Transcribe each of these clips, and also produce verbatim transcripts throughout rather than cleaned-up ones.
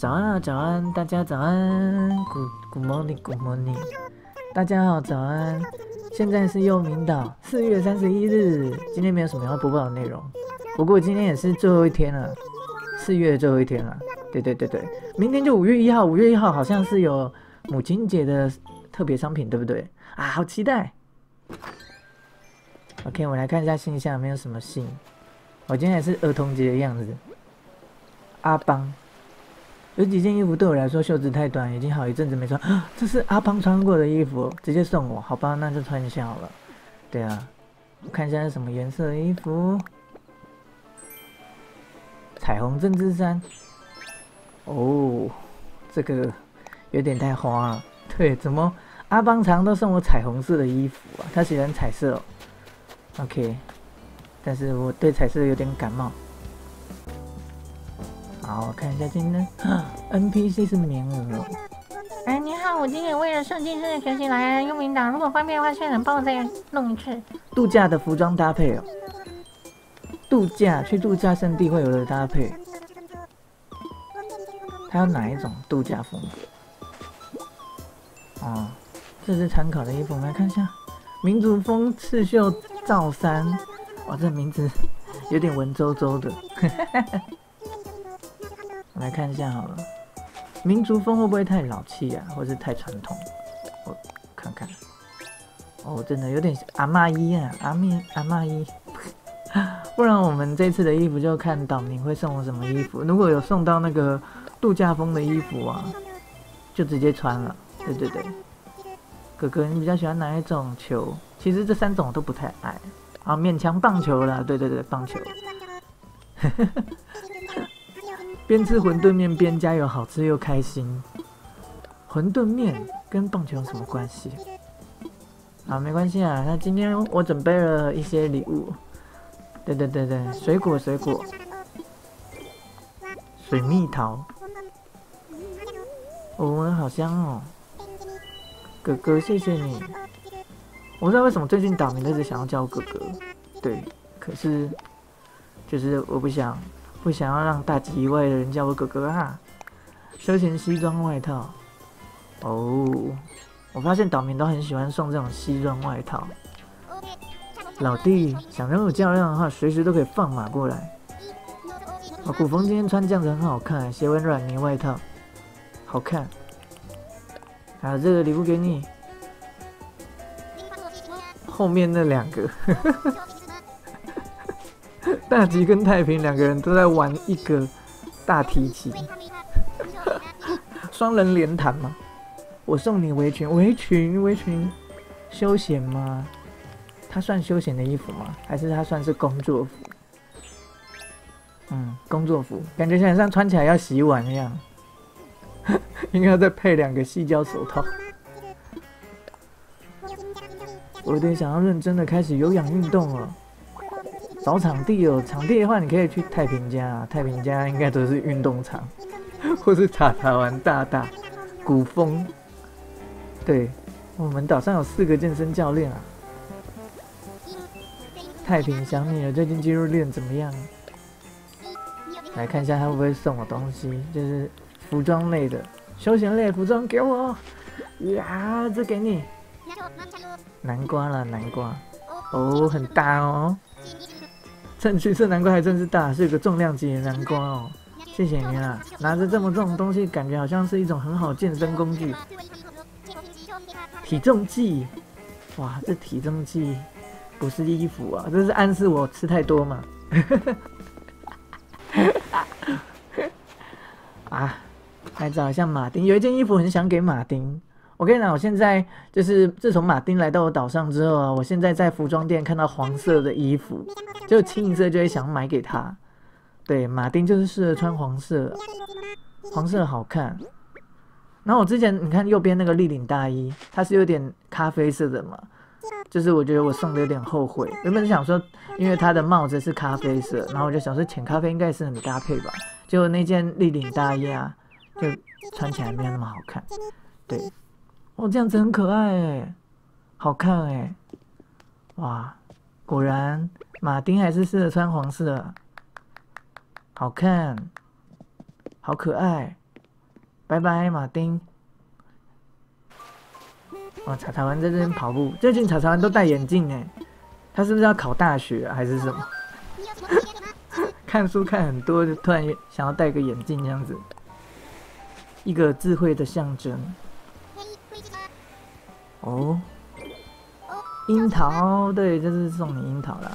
早安啊，早安，大家早安 ，Good Good morning，Good morning， 大家好，早安。现在是幼明岛，四月三十一日，今天没有什么要播报的内容，不过今天也是最后一天了，四月最后一天了。对对对对，明天就五月一号，五月一号好像是有母亲节的特别商品，对不对？啊，好期待。OK， 我来看一下信箱有没有什么信。我今天也是儿童节的样子。阿邦。有几件衣服对我来说袖子太短，已经好一阵子没穿。啊、这是阿邦穿过的衣服，直接送我，好吧，那就穿一下好了。对啊，我看一下是什么颜色的衣服。彩虹针织衫。哦，这个有点太花了。对，怎么阿邦常都送我彩虹色的衣服啊？他喜欢彩色哦。OK， 但是我对彩色有点感冒。好，我看一下今天 N P C 是棉鹅。 哎，你好，我今天为了设计师的学习来幼明岛，如果方便的话，现在能帮我再弄一次。 度假的服装搭配哦，度假去度假胜地会有的搭配。它有哪一种度假风格？哦，这是参考的衣服，我们来看一下，民族风刺绣罩衫。哇，这名字有点文绉绉的。我来看一下好了，民族风会不会太老气啊，或是太传统？我看看，哦，真的有点阿嬷衣啊，阿咪阿嬷衣。不然我们这次的衣服就看岛民会送我什么衣服。如果有送到那个度假风的衣服啊，就直接穿了。对对对，哥哥，你比较喜欢哪一种球？其实这三种我都不太爱。啊，勉强棒球啦，对对对，棒球。边吃馄饨面边加油，好吃又开心。馄饨面跟棒球有什么关系？好，没关系啊。那今天我准备了一些礼物。对对对对，水果水果，水蜜桃。哦，好香哦。哥哥，谢谢你。我不知道为什么最近岛民一直想要叫我哥哥。对，可是就是我不想。不想要让大几以外的人叫我哥哥啊！休闲西装外套，哦，我发现岛民都很喜欢送这种西装外套。老弟，想跟我较量的话，随时都可以放马过来。哦，古风今天穿这样子很好看，斜纹软呢外套，好看。还有这个礼物给你，后面那两个。大吉跟太平两个人都在玩一个大提琴，双人连弹吗？我送你围裙，围裙，围裙，休闲吗？它算休闲的衣服吗？还是它算是工作服？嗯，工作服，感觉像穿起来要洗碗一样，应该要再配两个细胶手套。我有点想要认真的开始有氧运动了。找场地哦，场地的话，你可以去太平家啊，太平家应该都是运动场，或是茶茶湾大大、古风。对，我们岛上有四个健身教练啊。太平想你了，最近肌肉练怎么样？来看一下他会不会送我东西，就是服装类的、休闲类的服装给我。呀，这给你。南瓜啦，南瓜。哦，很大哦。趁橘色南瓜还真是大，是个重量级的南瓜哦。谢谢你啊，拿着这么重的东西，感觉好像是一种很好健身工具。体重计，哇，这体重计不是衣服啊，这是暗示我吃太多嘛？啊，来找一下马丁，有一件衣服很想给马丁。我跟你讲，我现在就是自从马丁来到我岛上之后啊，我现在在服装店看到黄色的衣服，就清一色就会想买给他。对，马丁就是适合穿黄色，黄色好看。然后我之前你看右边那个立领大衣，它是有点咖啡色的嘛，就是我觉得我送的有点后悔。原本想说，因为它的帽子是咖啡色，然后我就想说浅咖啡应该是很搭配吧。结果那件立领大衣啊，就穿起来没有那么好看。对。哦，这样子很可爱哎，好看哎，哇，果然马丁还是适合穿黄色，好看，好可爱， 拜拜，马丁。哦，查查完在这边跑步，最近查查完都戴眼镜哎，他是不是要考大学、啊、还是什么？看书看很多，就突然想要戴个眼镜这样子，一个智慧的象征。哦，樱桃，对，这是送你樱桃啦。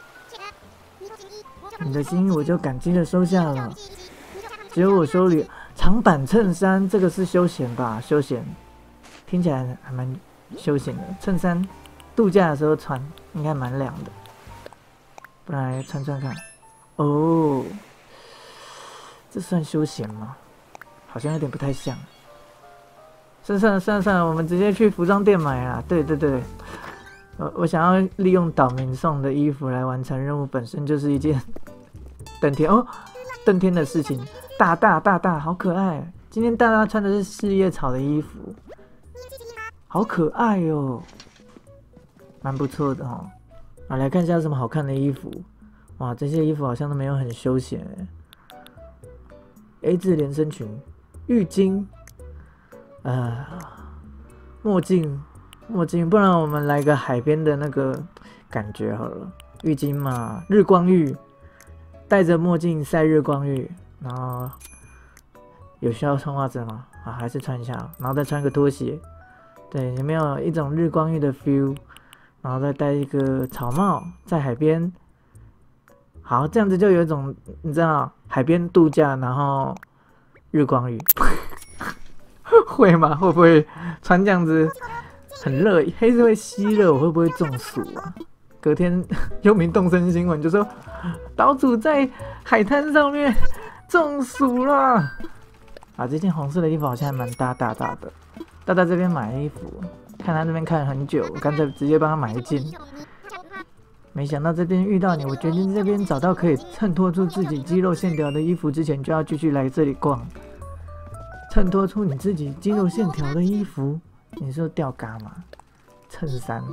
你的心意我就感激的收下了。只有我手里长版衬衫，这个是休闲吧？休闲。听起来还蛮休闲的，衬衫度假的时候穿应该蛮凉的，不然来穿穿看。哦，这算休闲吗？好像有点不太像。算算了算了算了，我们直接去服装店买啦。对对对，我我想要利用岛民送的衣服来完成任务，本身就是一件登天哦登天的事情。大大大大好可爱，今天大大穿的是四叶草的衣服。好可爱哦，蛮不错的哦。啊，来看一下有什么好看的衣服。哇，这些衣服好像都没有很休闲哎。A 字连身裙、浴巾，呃，墨镜，墨镜，不然我们来个海边的那个感觉好了。浴巾嘛，日光浴，戴着墨镜晒日光浴，然后有需要穿袜子吗？啊，还是穿一下，然后再穿个拖鞋。对，有没有一种日光浴的 feel？ 然后再戴一个草帽，在海边，好，这样子就有一种你知道海边度假，然后日光浴，会吗？会不会穿这样子很热？黑是会吸热，我会不会中暑啊？隔天幽冥动身新闻就说，岛主在海滩上面中暑了。啊，这件红色的衣服好像还蛮搭大大的。大大这边买衣服，看他这边看了很久，我干脆直接帮他买一件。没想到这边遇到你，我决定这边找到可以衬托出自己肌肉线条的衣服之前，就要继续来这里逛。衬托出你自己肌肉线条的衣服，你说吊嘎吗？衬衫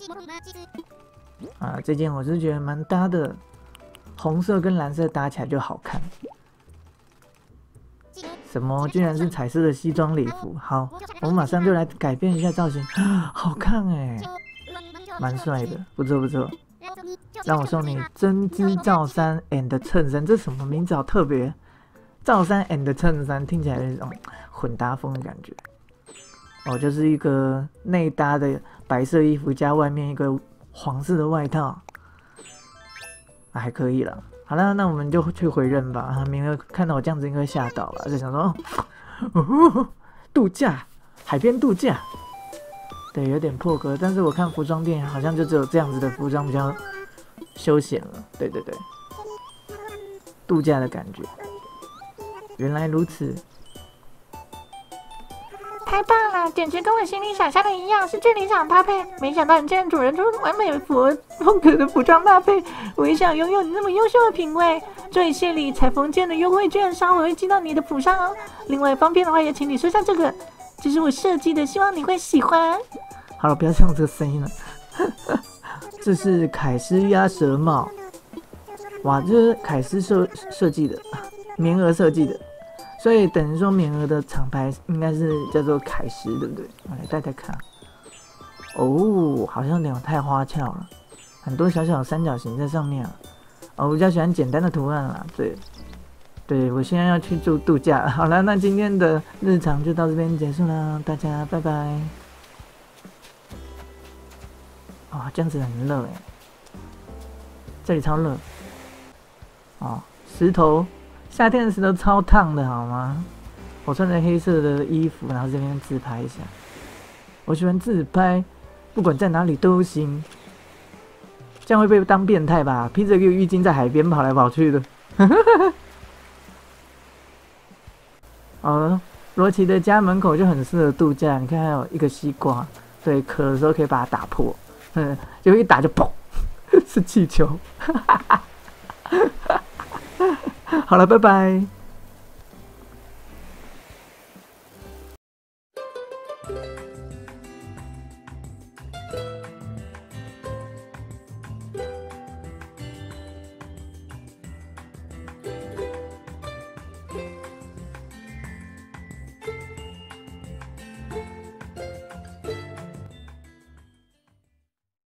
啊，这件我是觉得蛮搭的，红色跟蓝色搭起来就好看。什么？居然是彩色的西装礼服！好，我们马上就来改变一下造型，好看哎，蛮帅的，不错不错。让我送你针织罩衫 and 衬衫，这什么名字好特别？罩衫 and 衬衫听起来有一种混搭风的感觉。哦，就是一个内搭的白色衣服加外面一个黄色的外套，啊、还可以了。好了，那我们就去回任吧。啊，明儿看到我这样子应该会吓到吧？就想说，哦，度假，海边度假，对，有点破格。但是我看服装店好像就只有这样子的服装比较休闲了。对对对，度假的感觉。原来如此。 太棒了，简直跟我心里想象的一样，是最理想搭配。没想到你竟然主人出完美符合风格的服装搭配，我也想拥有你那么优秀的品味。这里谢礼裁缝店的优惠券稍微会寄到你的府上哦。另外方便的话，也请你收下这个，这是我设计的，希望你会喜欢。 好了，不要用这个声音了。这是凯斯鸭舌帽，哇，这是凯斯设设计的，棉鹅设计的。所以等于说，棉鹅的厂牌应该是叫做凯斯，对不对？我来戴戴看。哦，好像有点太花俏了，很多小小的三角形在上面啊。哦，我比较喜欢简单的图案啦。对，对我现在要去住度假。好了，那今天的日常就到这边结束了，大家拜拜。啊、哦，这样子很热哎，这里超热。哦，石头。夏天的石头超烫的，好吗？我穿着黑色的衣服，然后这边自拍一下。我喜欢自拍，不管在哪里都行。这样会被当变态吧？披着个浴巾在海边跑来跑去的。哦，罗奇的家门口就很适合度假。你看，还有一个西瓜，对，渴的时候可以把它打破。嗯，结果一打就砰，是气球。好了，拜拜。